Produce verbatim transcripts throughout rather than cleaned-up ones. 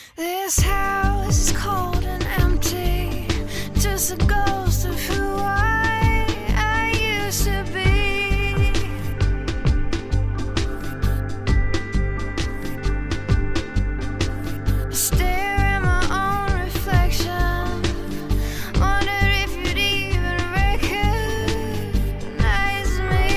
This house is cold and empty, just a ghost of who I, I used to be. I stare at my own reflection, wonder if you'd even recognize me.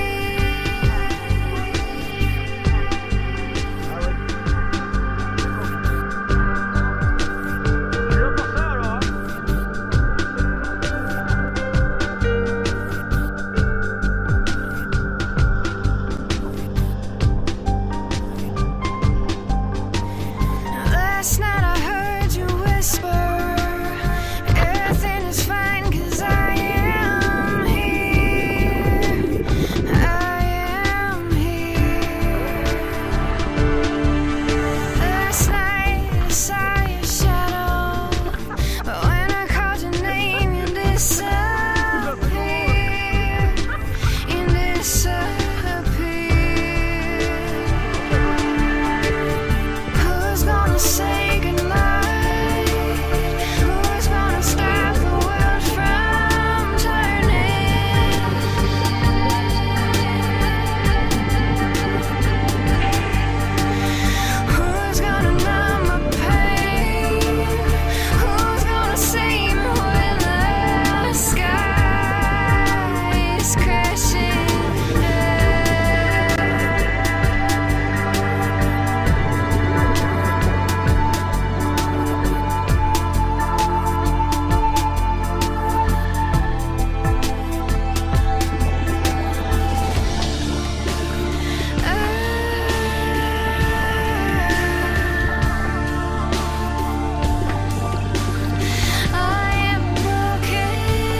Last night I heard you whisper, everything is fine 'cause I am here, I am here. Last night I saw your shadow, but when I called your name you disappeared, you disappeared. Who's gonna say goodnight? Who's gonna stop the world from turning? Who's gonna numb my pain? Who's gonna save me when the sky is crashing I am broken.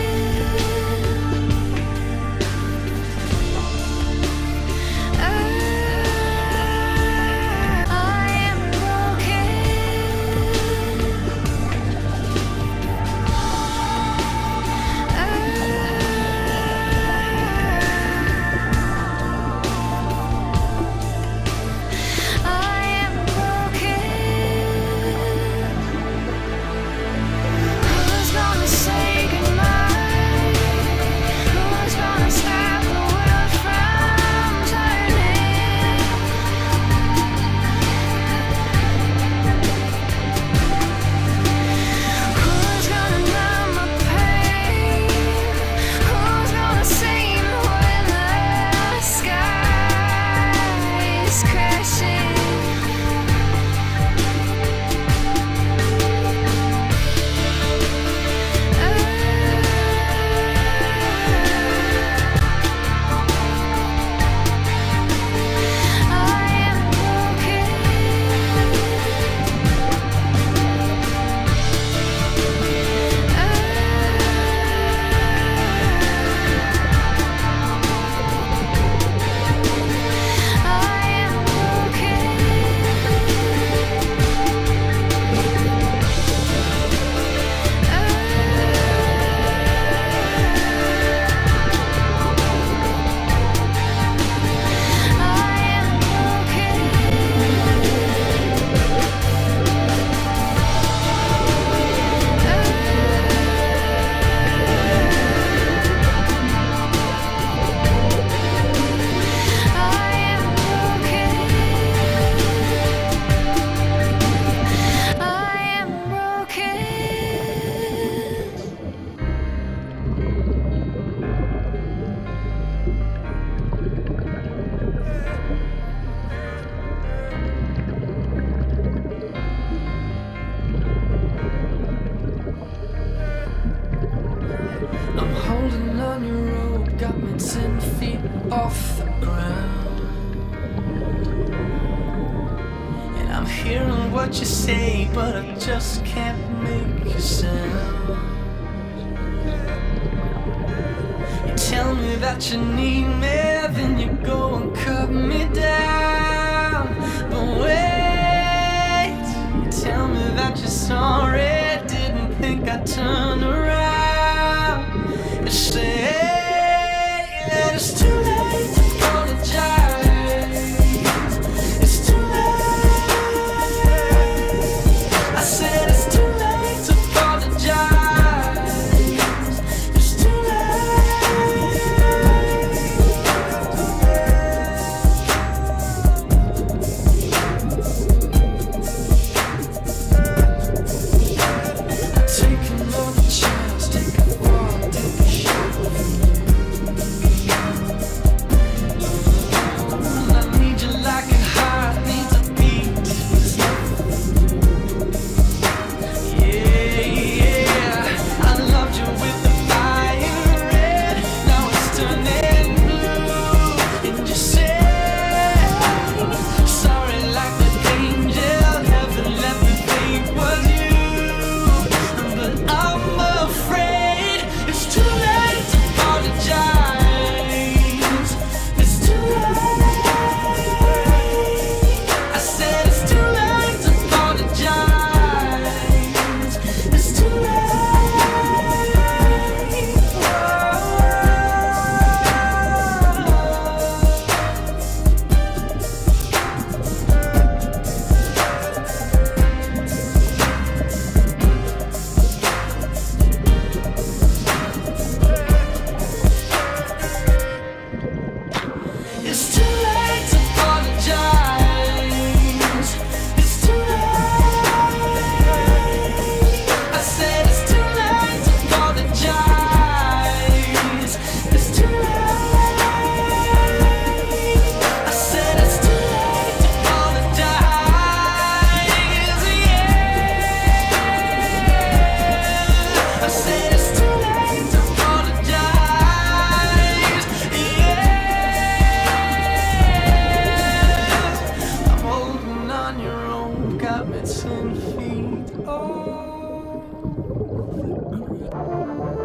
I am Who's gonna say goodnight? Who's gonna stop the world from turning? Who's gonna numb my pain? Who's gonna save me when the sky is crashing? I am broken. I am I'm holding on your rope, got me ten feet off the ground. And I'm hearing what you say, but I just can't make a sound. You tell me that you need me, then you go and cut me down. But wait, you tell me that you're sorry, didn't think I'd turn around. You say that it's too late to apologize. It's too late. I me ten feet off the ground.